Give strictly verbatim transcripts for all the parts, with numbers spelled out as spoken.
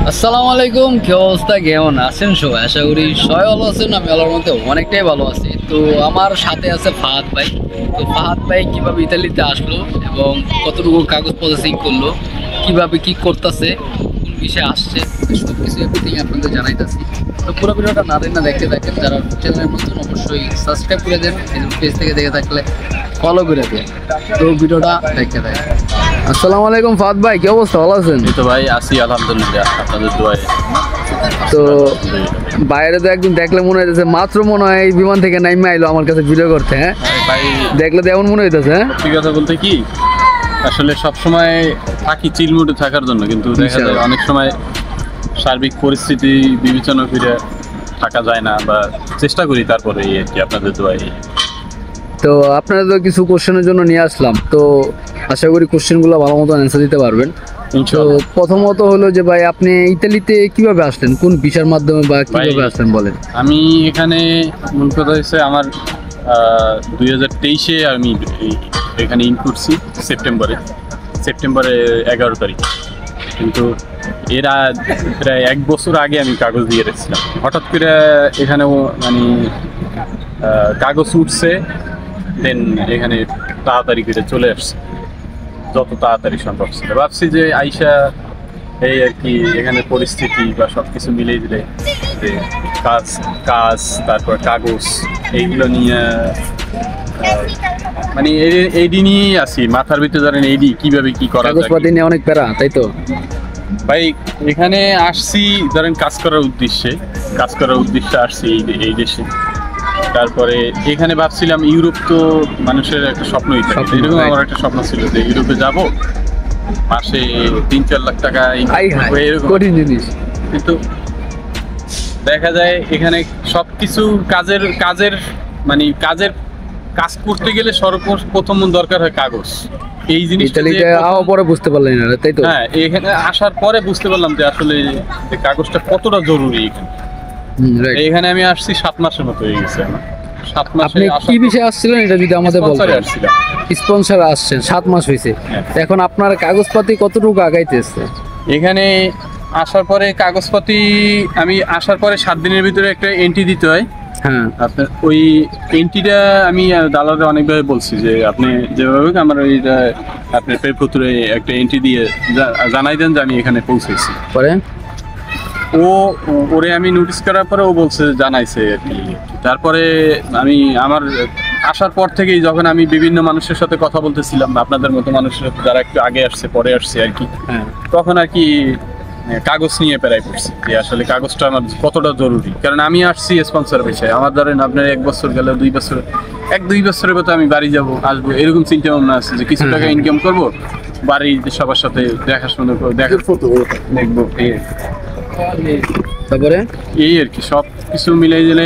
আসসালামু আলাইকুম, কি অবস্থা, কেমন আছেন সবাই? আশা করি সবাই ভালো আছেন। আমি আল্লাহর মধ্যে অনেকটাই ভালো আছি। তো আমার সাথে আছে ফাহাদ ভাই। তো ফাহাদ ভাই কিভাবে ইতালিতে আসলো এবং কতটুকু কাগজ প্রসেসিং করলো, কিভাবে কি করতেছে, কোন বিষয়ে আসছে, সব কিছু এভরিথিং আপনাদের জানাইতেছি। তো পুরো ভিডিওটা না দেন না দেখতে থাকেন। যারা চ্যানেলের নতুন অবশ্যই সাবস্ক্রাইব করে দেন, পেজ থেকে দেখে থাকলে ফলো করে দেন। তো ভিডিওটা দেখতে থাকেন। আসসালামু আলাইকুম ফাহাদ ভাই, কি অবস্থা, ভালো আছেন? এই তো ভাই আছি আলহামদুলিল্লাহ, আপনাদের দোয়ায়। তো বাইরে তো একদিন দেখলে মনে হইতেছে মাত্র মনে হয় এই বিমান থেকে নাইমে আইলো আমার কাছে ভিডিও করতে। হ্যাঁ ভাই দেখলে তো এমন মনে হইতেছে। হ্যাঁ সত্যি কথা বলতে কি, আসলে সব সময় থাকি চিল মুডে থাকার জন্য, কিন্তু দেখা যায় অনেক সময় সার্বিক পরিস্থিতি বিবেচনা করে থাকা যায় না, বা চেষ্টা করি তারপরে এই আর কি, আপনাদের দোয়ায়। তো আপনারা তো কিছু কোশ্চেনের জন্য নিয়ে আসলাম, তো আশা করি কোশ্চেনগুলো ভালো মতো অ্যান্সার দিতে পারবেন। তো প্রথমত হলো যে ভাই আপনি ইতালিতে কিভাবে আসলেন, কোন ভিসার মাধ্যমে বা কিভাবে আসলেন বলেন? আমি এখানে মূল কথা হচ্ছে আমার দুই হাজার তেইশে আমি এখানে ইন করছি সেপ্টেম্বরে সেপ্টেম্বরে এগারো তারিখ, কিন্তু এরা প্রায় এক বছর আগে আমি কাগজ দিয়ে রেখেছিলাম। হঠাৎ করে এখানে মানে কাগজ উঠছে, দেন এখানে তাড়াতাড়ি করে চলে আসছে, যত তাড়াতাড়ি সম্ভব ছিল। ভাবছি যে আইসা এই আর কি এখানে পরিস্থিতি বা সব কিছু মিলিয়ে দিলে যে কাজ কাজ তারপর কাগজ এইগুলো নিয়ে মানে এইডি নিয়েই আছি মাথার ভিতরে, জানেন এইডি কিভাবে কি করা যায়। কাগজপাতি নিয়ে অনেক প্যারা, তাই তো ভাই এখানে আসছি ধরেন কাজ করার উদ্দেশ্যে কাজ করার উদ্দেশ্যে আসছি এই এই দেশে। তারপরে এখানে ভাবছিলাম ইউরোপ তো মানুষের একটা স্বপ্নই থাকে, এরকম আমার একটা স্বপ্ন ছিল যে ইউরোপে যাব, মাসে তিন চার লাখ টাকা এরকম জিনিস। কিন্তু দেখা যায় এখানে সবকিছু কাজের কাজের মানে কাজের কাজ করতে গেলে সর্বপ্রথম দরকার হয় কাগজ। এই জিনিসটা পরে বুঝতে পারলেন না, তাই তো? হ্যাঁ, এখানে আসার পরে বুঝতে পারলাম যে আসলে কাগজটা কতটা জরুরি এখানে। এখানে আমি আসছি সাত মাসের মতো হয়ে গেছে আমার। সাত মাসে কি বিষয়ে আসছিলেন এটা যদি আমাদের বলতেন? আসছিলাম স্পন্সর আসছেন, সাত মাস হয়েছে। এখন আপনার কাগজপাতি কতটুকু আগাইতেছে? এখানে আসার পরে কাগজপাতি আমি আসার পরে সাত দিনের ভিতরে একটা এন্ট্রি দিতে হয়। হ্যাঁ, আপনার ওই এন্ট্রিটা আমি দালালে অনেকভাবে বলছি যে আপনি যেভাবে আমার ওইটা আপনার পেপত্রে একটা এন্ট্রি দিয়ে জানাই দেন যে আমি এখানে পৌঁছেছি। পরে ও ওরে আমি নোটিস করার পরে ও বলছে জানাইছে আর কি। তারপরে আমি আমার আসার পর থেকেই যখন আমি বিভিন্ন মানুষের সাথে কথা বলতেছিলাম, আপনাদের মতো মানুষের সাথে যারা একটু আগে আসছে পরে আসছে আর কি, তখন আর কি কাগজ নিয়ে প্রায় পড়ছি যে আসলে কাগজটা আমার কতটা জরুরি। কারণ আমি আসছি স্পন্সর বিষয়ে, আমার ধরেন আপনার এক বছর গেলে দুই বছর এক দুই বছরের মতো আমি বাড়ি যাব আসবো, এরকম চিন্তা ভাবনা আছে যে কিছু টাকা ইনকাম করবো, বাড়ির সবার সাথে দেখাশোনা করবো, দেখার ফটো দেখবো, তারপরে এই আর কি সব কিছু মিলাই দিলে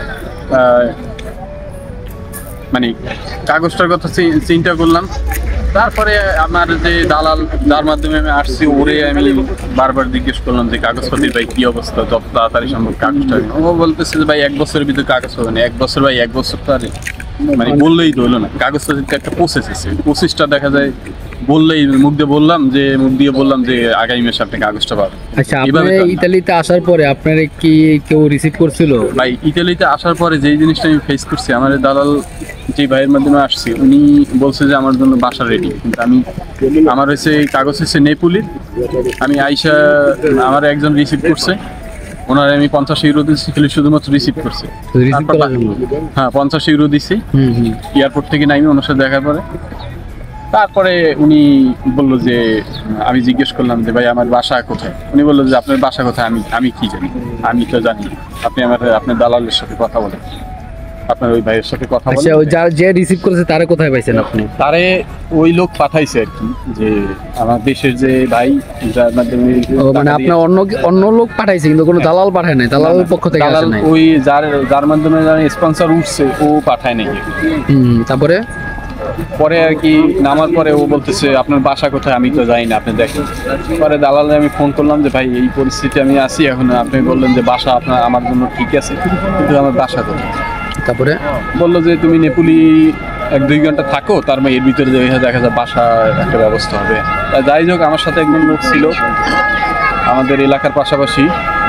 মানে কাগজটার কথা চিন্তা করলাম। তারপরে আমার যে দালাল যার মাধ্যমে আমি আসছি ওরে আমি বারবার জিজ্ঞেস করলাম যে কাগজপত্রের ভাই কি অবস্থা, যত তাড়াতাড়ি সম্ভব কাগজটা। ও বলতেছে যে ভাই এক বছরের ভিতরে কাগজ হবে না। এক বছর ভাই এক বছর তো আরে মানে বললেই তো হলো না, কাগজপত্রের একটা প্রসেস আছে, প্রসেসটা দেখা যায় বললেই মুখ দিয়ে বললাম যে মুখ দিয়ে বললাম যে আগামী মাসে আপনি কাগজটা পাবেন। আচ্ছা, আপনি ইতালিতে আসার পরে আপনার কি কেউ রিসিভ করছিল? ভাই ইতালিতে আসার পরে যেই জিনিসটা আমি ফেস করছি, আমার দালাল যে ভাইয়ের মাধ্যমে আসছি উনি বলছে যে আমার জন্য বাসা রেডি, কিন্তু আমি আমার হচ্ছে কাগজ হচ্ছে নেপুলির। আমি আইসা আমার একজন রিসিভ করছে, ওনার আমি পঞ্চাশ ইউরো দিচ্ছি, খালি শুধুমাত্র রিসিভ করছে। হ্যাঁ, পঞ্চাশ ইউরো দিচ্ছি এয়ারপোর্ট থেকে নামি ওনার সাথে দেখার পরে। তারপরে উনি বললো যে আমি জিজ্ঞেস করলাম যে ভাই আমার বাসা কোথায়, উনি বললো যে আপনার বাসা কোথায়। আমি আমি কি জানি, আমি তো জানি, আপনি আমার আপনার দালালের সাথে কথা বলেন, আপনার ওই ভাইয়ের সাথে কথা বলেন। আচ্ছা, যার যে রিসিভ করেছে তারে কোথায় পাইছেন আপনি? তারে ওই লোক পাঠাইছে আর কি, যে আমার দেশের যে ভাই যার মাধ্যমে, মানে আপনার অন্য অন্য লোক পাঠাইছে কিন্তু কোনো দালাল পাঠায় নাই, দালালের পক্ষ থেকে আসে নাই। ওই যার যার মাধ্যমে স্পন্সর উঠছে ও পাঠায় নাই। হুম, তারপরে পরে আর কি নামার পরে ও বলতেছে আপনার বাসা কোথায়, আমি তো জানি না, আপনি দেখেন। পরে দালালে আমি ফোন করলাম যে ভাই এই পরিস্থিতি আমি আছি এখন, আপনি বললেন যে বাসা আপনার আমার জন্য ঠিক আছে, কিন্তু আমার বাসা কোথায়। তারপরে বললো যে তুমি নেপুলি এক দুই ঘন্টা থাকো, তার মানে এর ভিতরে দেখা যায় বাসা একটা ব্যবস্থা হবে। যাই হোক, আমার সাথে একজন লোক ছিল, আমাদের এলাকার পাশাপাশি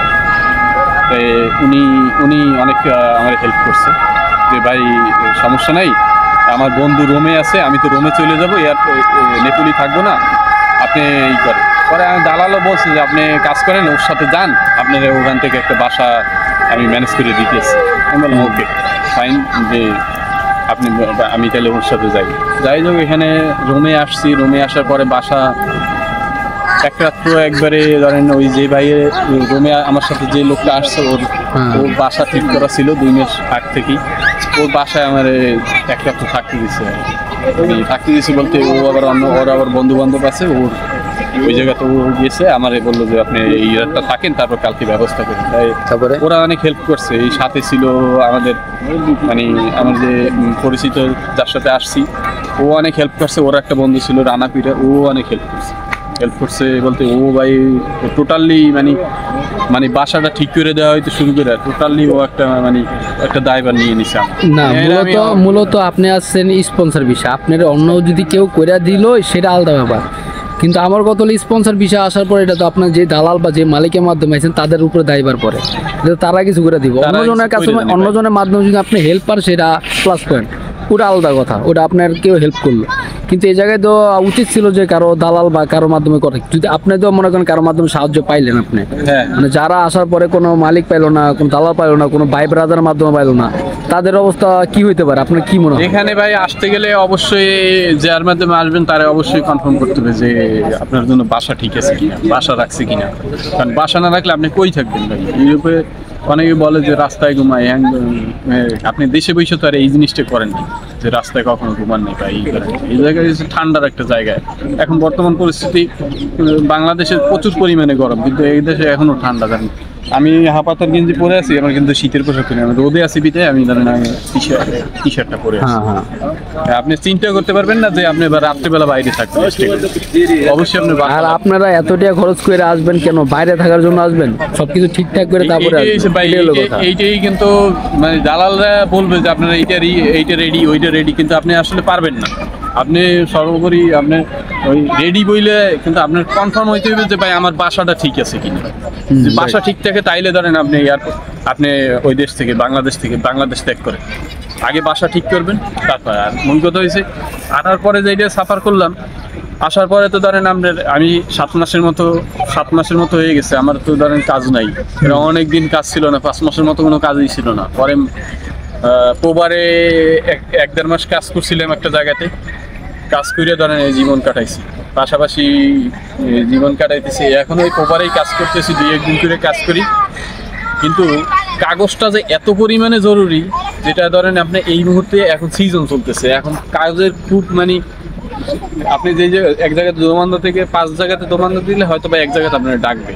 এ, উনি উনি অনেক আহ, আমার হেল্প করছে যে ভাই সমস্যা নাই, আমার বন্ধু রোমে আছে, আমি তো রোমে চলে যাবো, এয়ার নেপুলি থাকবো না, আপনি এই করেন। পরে আমি দালালও বলছি যে আপনি কাজ করেন, ওর সাথে যান, আপনার ওখান থেকে একটা বাসা আমি ম্যানেজ করে দিতেছি। আমি বললাম ওকে ফাইন, যে আপনি আমি তাহলে ওর সাথে যাই। যাই হোক, এখানে রুমে আসছি, রুমে আসার পরে বাসা এক রাত্র একবারে ধরেন ওই যে ভাইয়ের রুমে আমার সাথে যে লোকটা আসছে ওর ওর বাসা ঠিক করা ছিল দুই মাস আগ থেকেই, ওর বাসায় আমার এক রাত্র থাকতে দিচ্ছে। আমি থাকতে দিয়েছি বলতে ও আবার অন্য ওর আবার বন্ধু বান্ধব আছে, ওর ওই জায়গাতে ও গিয়েছে, আমারে বললো যে আপনি এই রাতটা থাকেন, তারপর কালকে ব্যবস্থা করেন। তাই তারপরে ওরা অনেক হেল্প করছে। এই সাথে ছিল আমাদের মানে আমার যে পরিচিত যার সাথে আসছি, ও অনেক হেল্প করছে। ওর একটা বন্ধু ছিল রানা পিরা, ও অনেক হেল্প করছে। হেল্প করছে বলতে ও ভাই টোটালি মানে মানে বাসাটা ঠিক করে দেওয়া হয়তো শুরু করে টোটালি ও একটা মানে একটা দায়ভার নিয়ে নিছে। না, মূলত মূলত আপনি আসছেন স্পন্সর বিষয়, আপনার অন্য যদি কেউ করে দিল সেটা আলাদা ব্যাপার, কিন্তু আমার কত হলো স্পন্সর বিষয় আসার পরে এটা তো আপনার যে দালাল বা যে মালিকের মাধ্যমে আছেন তাদের উপরে দায়ভার পড়ে, এটা তারা কিছু করে দিব। অন্যজনের কাছে অন্যজনের মাধ্যমে যদি আপনি হেল্প পান সেটা প্লাস পয়েন্ট, ওটা আলাদা কথা, ওটা আপনার কেউ হেল্প করলো। কিন্তু এই জায়গায় তো উচিত ছিল যে কারো দালাল বা কারো মাধ্যমে করে, যদি আপনি তো মনে করেন কারোর মাধ্যমে সাহায্য পাইলেন, আপনি মানে যারা আসার পরে কোনো মালিক পাইলো না, কোনো দালাল পাইলো না, কোনো ভাই ব্রাদারের মাধ্যমে পাইলো না, তাদের অবস্থা কি হইতে পারে আপনার কি মনে হয়? এখানে ভাই আসতে গেলে অবশ্যই যার মাধ্যমে আসবেন তারা অবশ্যই কনফার্ম করতে হবে যে আপনার জন্য বাসা ঠিক আছে কিনা, বাসা রাখছে কিনা। কারণ বাসা না রাখলে আপনি কই থাকবেন ভাই? ইউরোপে অনেকে বলে যে রাস্তায় ঘুমায়, হ্যাঁ আপনি দেশে বসে তো আর এই জিনিসটা করেন না যে রাস্তায় কখনো ঘুমান নেই বা এই করেন। এই জায়গায় হচ্ছে ঠান্ডার একটা জায়গায়, এখন বর্তমান পরিস্থিতি বাংলাদেশে প্রচুর পরিমাণে গরম, কিন্তু এই দেশে এখনো ঠান্ডা। জানেন আমি হাফাতার গেঞ্জি পরে আছি, আমার কিন্তু শীতের পোশাক কিনে, আমি রোদে আছি বিতে আমি ধরেন টি শার্টটা পরে আছি। আপনি চিন্তা করতে পারবেন না যে আপনি রাত্রিবেলা বাইরে থাকবেন, অবশ্যই আপনি। আর আপনারা এত টাকা খরচ করে আসবেন কেন? বাইরে থাকার জন্য আসবেন, সবকিছু ঠিকঠাক করে তারপরে এইটাই কিন্তু মানে দালালরা বলবে যে আপনারা এইটা এইটা রেডি ওইটা রেডি, কিন্তু আপনি আসলে পারবেন না। আপনি সর্বোপরি আপনি ওই রেডি বইলে কিন্তু আপনার কনফার্ম হইতে হবে যে ভাই আমার বাসাটা ঠিক আছে কিনা। বাসা ঠিক থাকে তাইলে ধরেন আপনি এয়ারপোর্ট আপনি ওই দেশ থেকে বাংলাদেশ থেকে বাংলাদেশ ত্যাগ করেন, আগে বাসা ঠিক করবেন তারপর। আর মূল কথা হয়েছে আনার পরে যেটা সাফার করলাম, আসার পরে তো ধরেন আপনার আমি সাত মাসের মতো সাত মাসের মতো হয়ে গেছে, আমার তো ধরেন কাজ নাই, এরা অনেক দিন কাজ ছিল না, পাঁচ মাসের মতো কোনো কাজই ছিল না। পরে পোবারে এক এক দেড় মাস কাজ করছিলাম একটা জায়গাতে, কাজ করে ধরেন এই জীবন কাটাইছি, পাশাপাশি জীবন কাটাইতেছি। এখন ওই পোবারেই কাজ করতেছি, দুই একদিন করে কাজ করি, কিন্তু কাগজটা যে এত পরিমাণে জরুরি, যেটা ধরেন আপনি এই মুহূর্তে এখন সিজন চলতেছে, এখন কাগজের খুব মানে আপনি যে যে এক জায়গাতে দোমান্দা থেকে পাঁচ জায়গাতে দোমান্দা দিলে হয়তো বা এক জায়গাতে আপনার ডাকবে।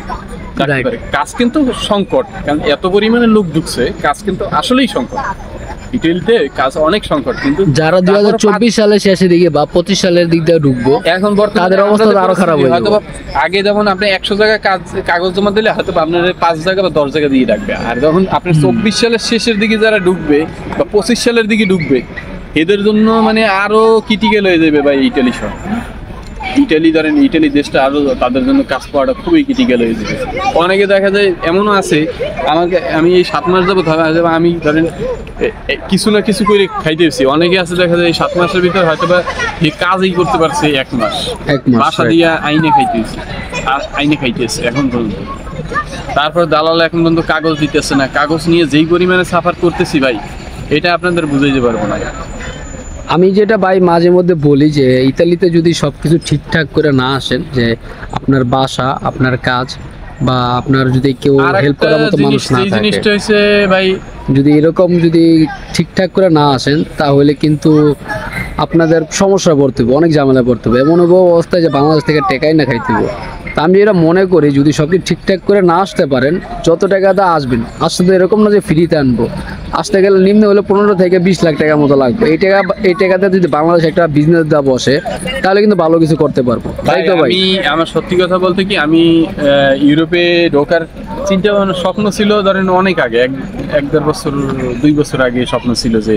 কাজ কিন্তু সংকট, কারণ এত পরিমাণে লোক ঢুকছে, কাজ কিন্তু আসলেই সংকট। ইটালিতে কাজ অনেক সংকট, কিন্তু যারা দুই হাজার চব্বিশ সালের শেষের দিকে বা পঁচিশ সালের দিক দিয়ে ঢুকবো এখন তাদের অবস্থা আরো খারাপ হয়ে যাবে। আগে যেমন আপনি একশো জায়গায় কাজ কাগজ জমা দিলে হয়তো আপনার পাঁচ জায়গা বা দশ জায়গা দিয়ে রাখবে, আর যখন আপনার চব্বিশ সালের শেষের দিকে যারা ঢুকবে বা পঁচিশ সালের দিকে ঢুকবে, এদের জন্য মানে আরো ক্রিটিক্যাল হয়ে যাবে ভাই ইটালি সহ। ইটালি ধরেন ইটালি দেশটা আরো তাদের জন্য কাজ পাওয়াটা খুবই ক্রিটিক্যাল হয়ে যাবে। অনেকে দেখা যায় এমনও আছে, আমাকে আমি এই সাত মাস যাবো ধরা যাবে আমি ধরেন কিছু না কিছু করে খাইতেছি, অনেকে আছে দেখা যায় এই সাত মাসের ভিতরে হয়তো বা কাজই করতে পারছে এক মাস, বাসা দিয়া আইনে খাইতেছি আর আইনে খাইতেছে এখন পর্যন্ত। তারপর দালাল এখন পর্যন্ত কাগজ দিতেছে না, কাগজ নিয়ে যেই পরিমাণে সাফার করতেছি ভাই, এটা আপনাদের বুঝাইতে পারবো না। আমি যেটা ভাই মাঝে মধ্যে বলি যে ইতালিতে যদি সব কিছু ঠিকঠাক করে না আসেন, যে আপনার বাসা আপনার কাজ বা আপনার যদি কেউ হেল্প করার মতো মানুষ না থাকে, ভাই যদি এরকম যদি ঠিকঠাক করে না আসেন তাহলে কিন্তু আপনাদের সমস্যায় পড়তে হবে, অনেক ঝামেলায় পড়তে হবে। এমন অবস্থায় যে বাংলাদেশ থেকে টেকাই না খাইতে হবে। তা আমি যেটা মনে করি যদি সব কিছু ঠিকঠাক করে না আসতে পারেন, যত টাকাতে আসবেন, আসতে তো এরকম না যে ফ্রিতে আনবো, আসতে গেলে নিম্ন হলে পনেরো থেকে বিশ লাখ টাকার মতো লাগবে। এই টাকা এই টাকাতে যদি বাংলাদেশ একটা বিজনেস দেওয়া বসে তাহলে কিন্তু ভালো কিছু করতে পারবো। তাই তো ভাই, আমি আমার সত্যি কথা বলতে কি আমি ইউরোপে ঢোকার চিন্তা ভাবনা স্বপ্ন ছিল ধরেন অনেক আগে, এক এক দেড় বছর দুই বছর আগে স্বপ্ন ছিল যে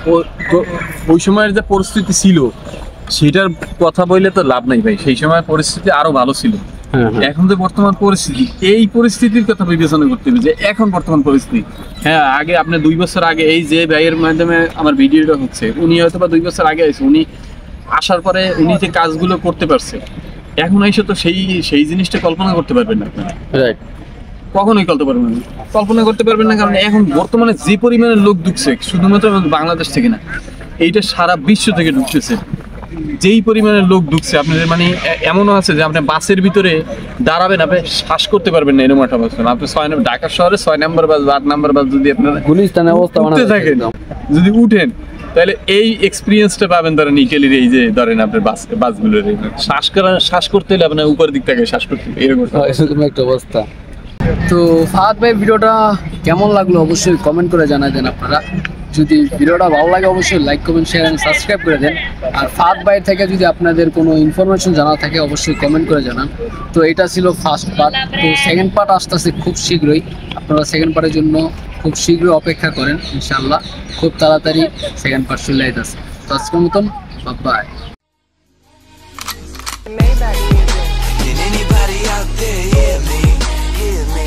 ওই সময়ের যে পরিস্থিতি ছিল সেটার কথা বললে তো লাভ নাই ভাই, সেই সময় পরিস্থিতি আরো ভালো ছিল। হ্যাঁ, হ্যাঁ। এখন যে বর্তমান পরিস্থিতি, এই পরিস্থিতির কথা বিবেচনা করতে হবে যে এখন বর্তমান পরিস্থিতি। হ্যাঁ, আগে আপনি দুই বছর আগে এই যে ভাইয়ের মাধ্যমে আমার ভিডিওটা হচ্ছে, উনি হয়তো বা দুই বছর আগে আসছে, উনি আসার পরে উনি যে কাজগুলো করতে পারছে, এখন এসে তো সেই সেই জিনিসটা কল্পনা করতে পারবেন না আপনারা। রাইট। কখনোই কল্পনা পারবেন না, কল্পনা করতে পারবেন না, কারণ এখন বর্তমানে যে পরিমাণে লোক ঢুকছে, শুধুমাত্র বাংলাদেশ থেকে না, এইটা সারা বিশ্ব থেকে ঢুকতেছে। যেই পরিমাণে লোক ঢুকছে, আপনাদের মানে এ- এমনও আছে যে আপনি বাসের ভিতরে দাঁড়াবেন, আপনি শ্বাস করতে পারবেন না, এরকম একটা অবস্থা। আপনি ছয় নম্বর ঢাকা শহরে ছয় নম্বর বাস বা আট নম্বর বাস যদি আপনারা গুলিস্তানের অবস্থা উঠতে থাকেন, যদি উঠেন, তাহলে এই এক্সপিরিয়েন্সটা পাবেন ধরেন ইটালির এই যে ধরেন আপনার বাস বাসগুলোর এই শ্বাস করা শ্বাস করতে হলে আপনার উপর দিক থেকে শ্বাস করতে হবে, এরকম একটা অবস্থা। এরকম একটা অবস্থা। তো ফাহাদ ভাই ভিডিওটা কেমন লাগলো অবশ্যই কমেন্ট করে জানাই দেন আপনারা। যদি ভিডিওটা ভালো লাগে অবশ্যই like comment share and subscribe করে দেন। আর ফাহাদ ভাই থেকে যদি আপনাদের কোনো ইনফরমেশন জানা থাকে অবশ্যই কমেন্ট করে জানান। তো এটা ছিল ফার্স্ট পার্ট, তো সেকেন্ড পার্ট আসতেছে খুব শীঘ্রই। আপনারা সেকেন্ড পার্টের জন্য খুব শীঘ্রই অপেক্ষা করেন, ইনশাআল্লাহ খুব তাড়াতাড়ি সেকেন্ড পার্ট চলে আসতেছে। তো আজকের মতন bye. Maybach music. Can anybody out there hear me? Hear me?